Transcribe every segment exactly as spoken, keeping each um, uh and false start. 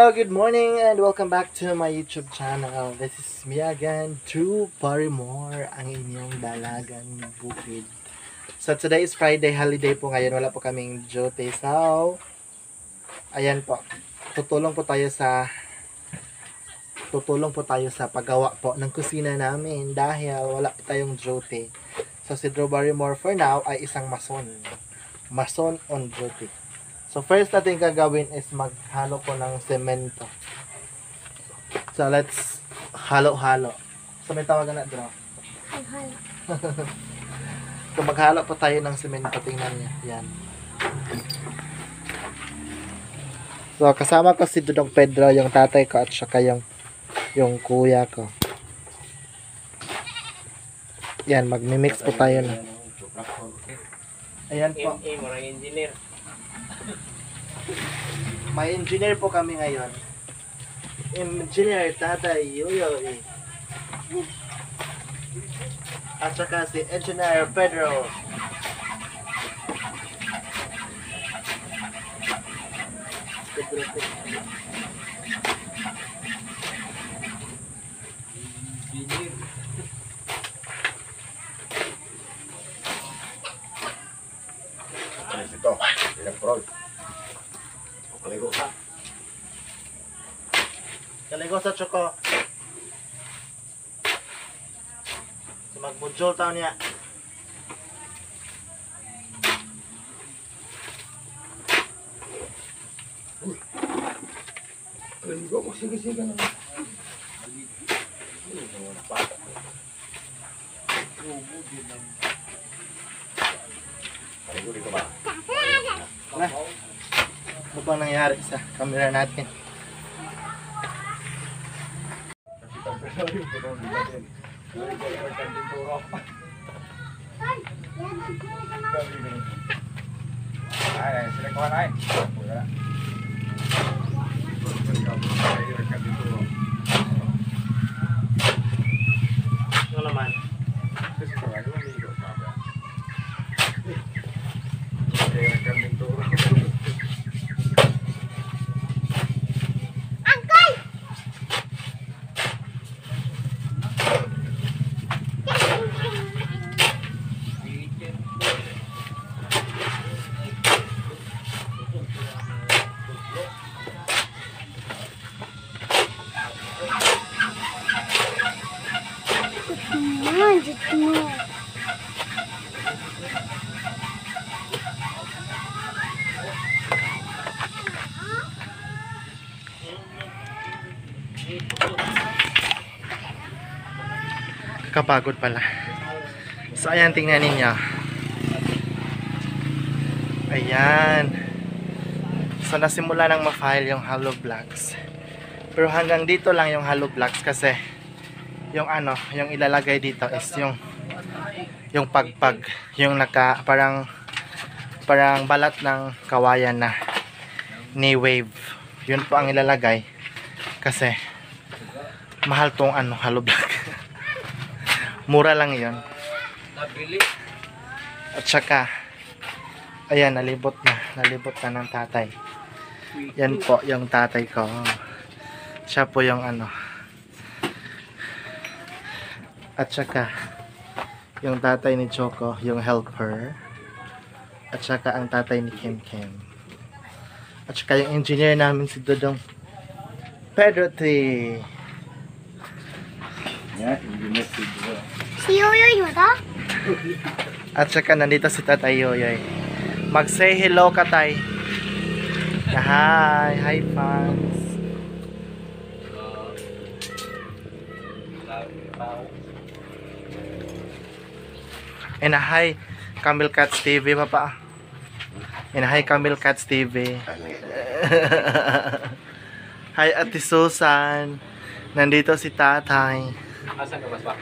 Hello, good morning, and welcome back to my YouTube channel. This is me again, Drew Barrymore, ang inyong dalagang bukid. So, today is Friday, holiday po ngayon. Wala po kaming duty. So, ayan po. Tutulong po tayo sa tutulong po tayo sa paggawa po ng kusina namin dahil wala po tayong duty. So, si Drew Barrymore for now ay isang mason. Mason on duty. So, first natin gagawin is maghalo po ng semento. So, let's halo-halo. So, may tawagan na, Drew. Halo. So, maghalo po tayo ng semento. Tingnan niya. Yan. So, kasama ko si Dudong Pedro, yung tatay ko, at saka yung, yung kuya ko. Yan, magmi-mix po tayo na. Ayan po. M A, marang engineer. May engineer po kami ngayon. Engineer Tatay Yoyoy. At saka si Engineer Pedro. Pedro, Pedro. Ito, electrol. Kaligo ka. Kaligo sa Choco. So magbudjol taon niya. Kaligo mo, sige-sige na. Kaligo dito ba? Na. Ano bang nangyari sa camera natin? Ay, sila ko na ay. Wala. Ano naman? Manjut mo. Kapagod pala. So, ayan, tingnan ninyo. Ayan. So, nasimula nang ma-file yung hollow blocks. Pero hanggang dito lang yung hollow blocks kasi yung ano, yung ilalagay dito is yung yung pagpag, yung naka, parang parang balat ng kawayan na ni wave. Yun po ang ilalagay kasi mahal tong ano, hollow block. Mura lang yun. Nabili. At saka, ayan, nalibot na. Nalibot na ng tatay. Yan po, yung tatay ko. Siya po yung ano. At saka, yung tatay ni Choco, yung helper. At saka, ang tatay ni Kim Kim. At saka, yung engineer namin si Dodong Pedro T. Ya, engineer Pedro. Si Yoyoy mo to? At saka nandito si Tatay Yoyoy. Mag-say hello ka, tay. Na hi, hi fans. And a hi, Camel Cats T V, papa. And a hi, Camel Cats T V. Hi, Ate Susan. Nandito si Tatay. Asan ka mas ba?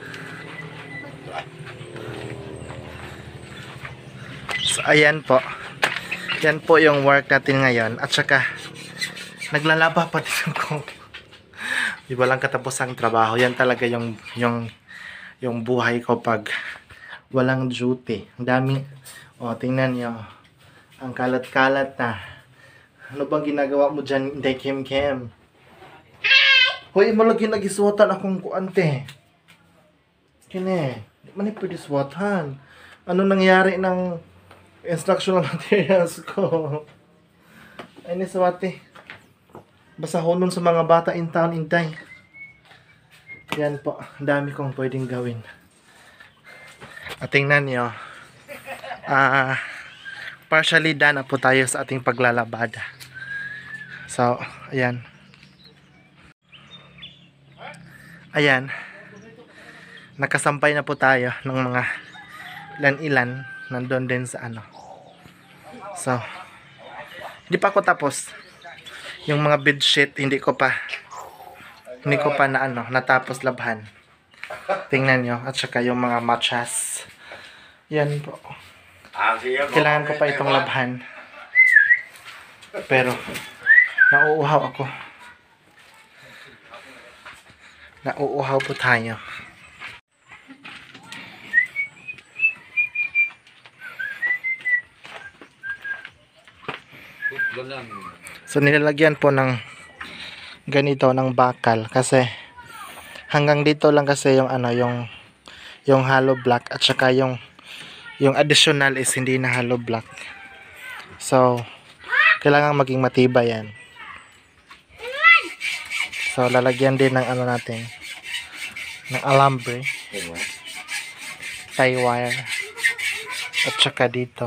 So, ayan po. Yan po yung work natin ngayon. At saka, naglalaba pa din ako. Di ba lang katapos ang trabaho. Yan talaga yung, yung, yung buhay ko pag walang duty. Ang daming, o, tingnan nyo. Ang kalat-kalat na. Ano bang ginagawa mo dyan, Inday Kim Kim? Hoy, malagi nagisuwatan akong kuante. Kine, di man yung pwede suwatan. Ano nangyari ng instructional materials ko? Ay, ni suwati. Basahonon sa mga bata in town, Inday. Yan po, dami kong pwedeng gawin. At tingnan nyo, ah, uh, partially done na po tayo sa ating paglalabada. So, ayan. Ayan. Nakasampay na po tayo ng mga ilan-ilan nandun din sa ano. So, hindi pa ako tapos. Yung mga bedsheet, hindi ko pa hindi ko pa na ano, natapos labhan. Tingnan nyo. At saka yung mga matchas. Yan po. Kailangan ko pa itong labhan. Pero, nauuhaw ako. Nauuhaw po tayo. So, nilalagyan po ng ganito, ng bakal. Kasi, hanggang dito lang kasi yung ano, yung yung hollow block. At saka yung yung additional is hindi na hollow block. So, kailangan maging matibay yan. So, lalagyan din ng ano natin, ng alambre, tie wire, at saka dito.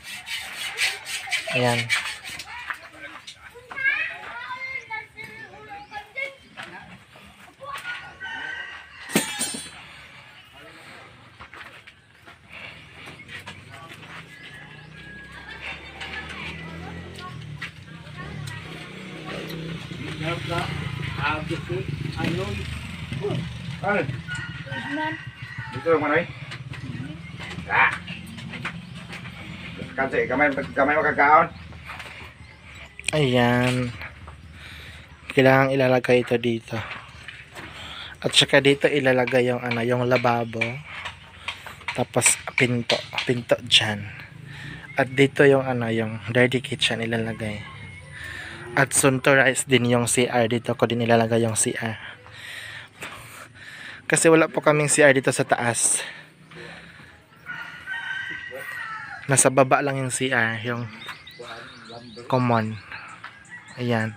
Ayan. Ano? Dito lang manoy. Ah. Kasi kamay kamay makakaon. Ayan. Kailangan ilalagay ito dito. At saka dito ilalagay yung ano, yung lababo. Tapos pinto, pinto diyan. At dito yung ano, yung dirty kitchen ilalagay. At soon to rise din yung C R. Dito ko din ilalagay yung C R. Kasi wala po kaming C R dito sa taas. Nasa baba lang yung C R, yung common. Ayan.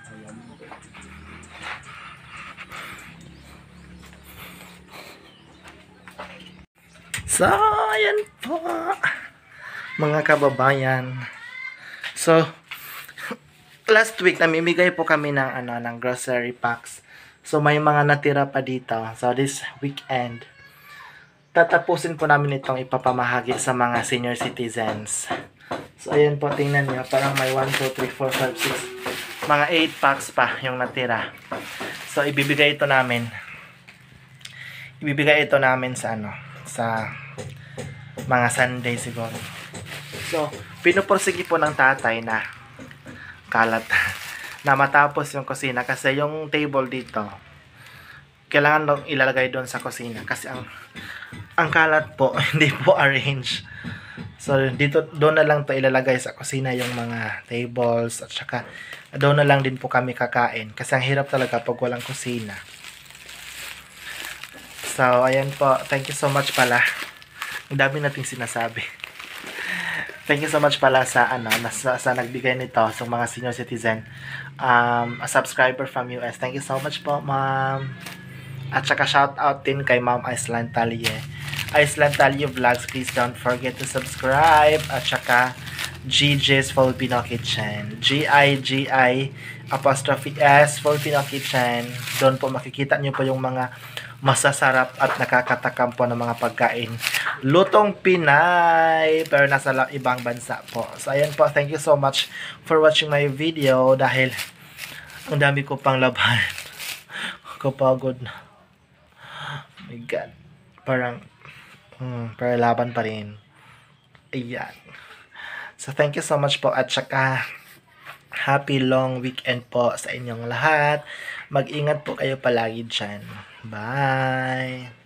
So, ayan po, mga kababayan. So, last week namimigay po kami ng ano, ng grocery packs. So, may mga natira pa dito. So, this weekend, tatapusin po namin itong ipapamahagi sa mga senior citizens. So, ayan po, tingnan nyo. Parang may one, two, three, four, five, six. Mga eight packs pa yung natira. So, ibibigay ito namin. Ibibigay ito namin sa ano, sa mga Sunday siguro. So, pinupursige po ng tatay na kalat na matapos yung kusina kasi yung table dito kailangan nung ilalagay doon sa kusina kasi ang ang kalat po hindi po arrange. So dito doon na lang to ilalagay sa kusina yung mga tables at saka doon na lang din po kami kakain kasi ang hirap talaga pag walang kusina. So ayan po, thank you so much pala. Ang dami nating sinasabi. Thank you so much pala sa ano sa, sa nagbigay nito sa mga senior citizen, um, a subscriber from U S. Thank you so much po, ma'am. At saka shout out din kay Ma'am Iceland Talye. Iceland Talye Vlogs, please don't forget to subscribe. At saka G G's Filipino Kitchen. G I G I apostrophe S Filipino Kitchen. Doon po makikita nyo po yung mga masasarap at nakakatakam po ng mga pagkain. Lutong Pinay, pero nasa ibang bansa po. So, ayan po. Thank you so much for watching my video dahil ang dami ko pang laban. Kapagod na. Oh my God. Parang, hmm, pero laban pa rin. Ayan. So, thank you so much po at saka happy long weekend po sa inyong lahat. Mag-ingat po kayo palagi dyan. Bye!